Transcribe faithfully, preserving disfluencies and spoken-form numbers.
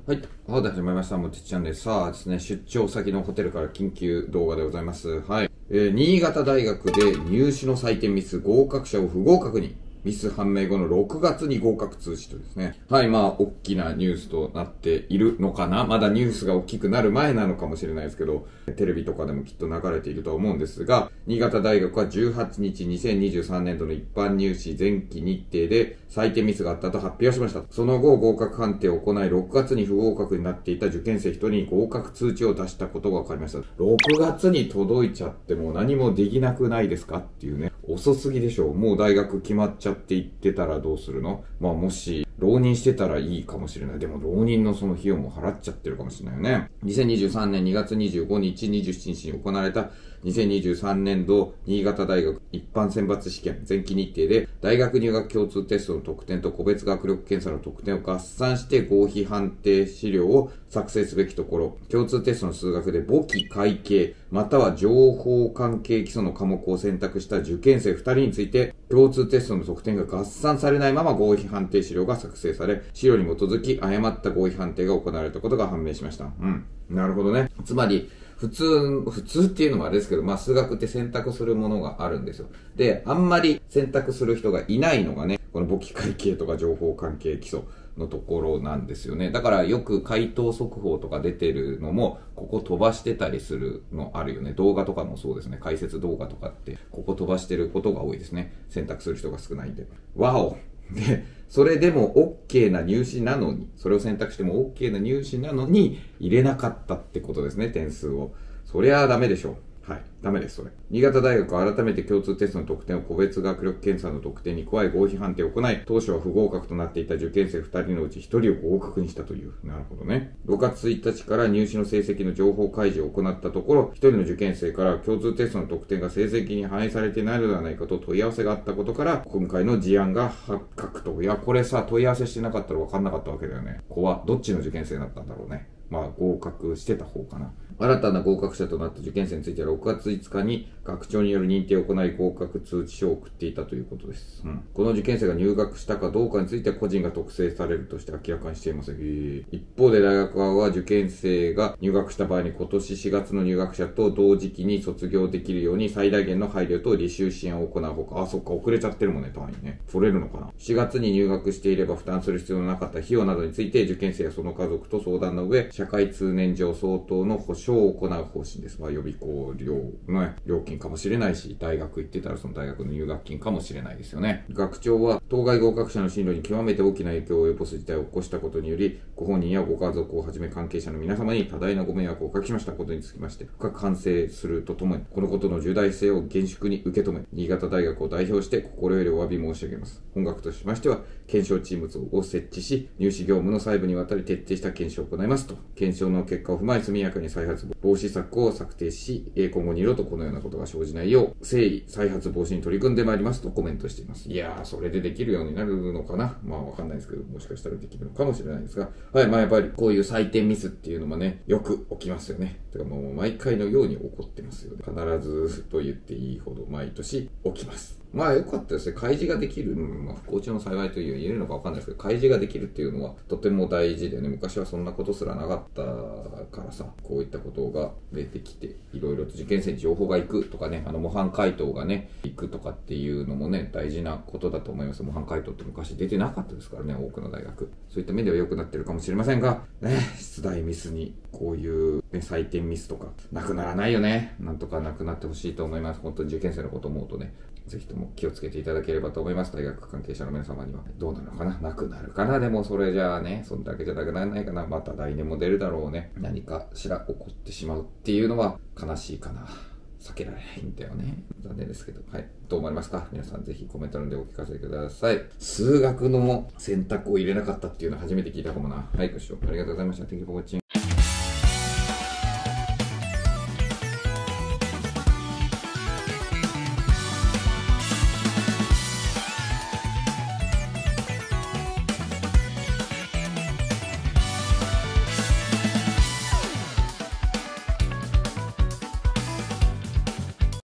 はい。はい、始まりました。もてっちゃんです。さあですね、出張先のホテルから緊急動画でございます。はい。えー、新潟大学で入試の採点ミス、合格者を不合格に。ミス判明後のろくがつに合格通知とですね。はい、まあ、大きなニュースとなっているのかな。まだニュースが大きくなる前なのかもしれないですけど、テレビとかでもきっと流れているとは思うんですが、新潟大学はじゅうはちにちにせんにじゅうさんねんどの一般入試前期日程で採点ミスがあったと発表しました。その後、合格判定を行い、ろくがつに不合格になっていた受験生ひとりに合格通知を出したことが分かりました。ろくがつに届いちゃってもう何もできなくないですかっていうね。遅すぎでしょう。もう大学決まっちゃって言ってたらどうするの？まあもし、浪人してたらいいかもしれない。でも浪人のその費用も払っちゃってるかもしれないよね。にせんにじゅうさんねんにがつにじゅうごにち、にじゅうしちにちに行われたにせんにじゅうさんねんど新潟大学一般選抜試験前期日程で大学入学共通テストの得点と個別学力検査の得点を合算して合否判定資料を作成すべきところ、共通テストの数学で簿記会計または情報関係基礎の科目を選択した受験生ふたりについて共通テストの得点が合算されないまま合否判定資料が作成され、資料に基づき誤った合否判定が行われたことが判明しました。うん。なるほどね。つまり、普通、普通っていうのもあれですけど、まあ数学って選択するものがあるんですよ。で、あんまり選択する人がいないのがね、この簿記会計とか情報関係基礎のところなんですよね。だからよく回答速報とか出てるのも、ここ飛ばしてたりするのあるよね。動画とかもそうですね。解説動画とかって、ここ飛ばしてることが多いですね。選択する人が少ないんで。わおで、それでも OK な入試なのに、それを選択しても OK な入試なのに、入れなかったってことですね、点数を。そりゃあダメでしょう。はい。ダメです、それ。新潟大学は改めて共通テストの得点を個別学力検査の得点に加え合否判定を行い、当初は不合格となっていた受験生ふたりのうちひとりを合格にしたという。なるほどね。ろくがつついたちから入試の成績の情報開示を行ったところ、ひとりの受験生から共通テストの得点が成績に反映されていないのではないかと問い合わせがあったことから、今回の事案が発覚と。いや、これさ、問い合わせしてなかったら分かんなかったわけだよね。怖。どっちの受験生だったんだろうね。まあ合格してた方かな。新たな合格者となった受験生についてはろくがついつかに学長による認定を行い合格通知書を送っていたということです。うん、この受験生が入学したかどうかについては個人が特定されるとして明らかにしていません。一方で大学側は受験生が入学した場合に今年しがつの入学者と同時期に卒業できるように最大限の配慮と履修支援を行うほか、あ、そっか、遅れちゃってるもんね、単位ね。取れるのかな。しがつに入学していれば負担する必要のなかった費用などについて受験生やその家族と相談の上、社会通念上相当の保証を行う方針です。まあ、予備校料の料金かもしれないし、大学行ってたらその大学の入学金かもしれないですよね。学長は当該合格者の進路に極めて大きな影響を及ぼす事態を起こしたことにより、ご本人やご家族をはじめ関係者の皆様に多大なご迷惑をおかけしましたことにつきまして、深く反省するとともに、このことの重大性を厳粛に受け止め、新潟大学を代表して心よりお詫び申し上げます。本学としましては、検証チームを設置し、入試業務の細部にわたり徹底した検証を行いますと、検証の結果を踏まえ速やかに再発防止策を策定し、今後二度とこのようなことが生じないよう、誠意再発防止に取り組んでまいりますとコメントしています。いやー、それでできるようになるのかな。まあわかんないですけど、もしかしたらできるのかもしれないですが、はい、まあやっぱりこういう採点ミスっていうのもね、よく起きますよね。てかもう毎回のように起こってますよね。必ずと言っていいほど毎年起きます。まあ良かったですね。開示ができる、うん、まあ不幸中の幸いという言えるのかわかんないですけど、開示ができるっていうのはとても大事でね、昔はそんなことすらなかったからさ、こういったことが出てきて、いろいろと受験生に情報が行くとかね、あの模範解答がね、行くとかっていうのもね、大事なことだと思います。模範解答って昔出てなかったですからね、多くの大学。そういった面では良くなってるかもしれませんが、ね、出題ミスに、こういう、ね、採点ミスとか、なくならないよね。なんとかなくなってほしいと思います。本当に受験生のことを思うとね、ぜひとも気をつけていただければと思います。大学関係者の皆様には。どうなのかな、なくなるかな。でもそれじゃあね、そんだけじゃなくならないかな。また来年も出るだろうね。何かしら起こってしまうっていうのは悲しいかな。避けられないんだよね。残念ですけど。はい。どう思いますか？皆さんぜひコメント欄でお聞かせください。数学の選択を入れなかったっていうのは初めて聞いたかもな。はい、ご視聴ありがとうございました。Thank you for watching.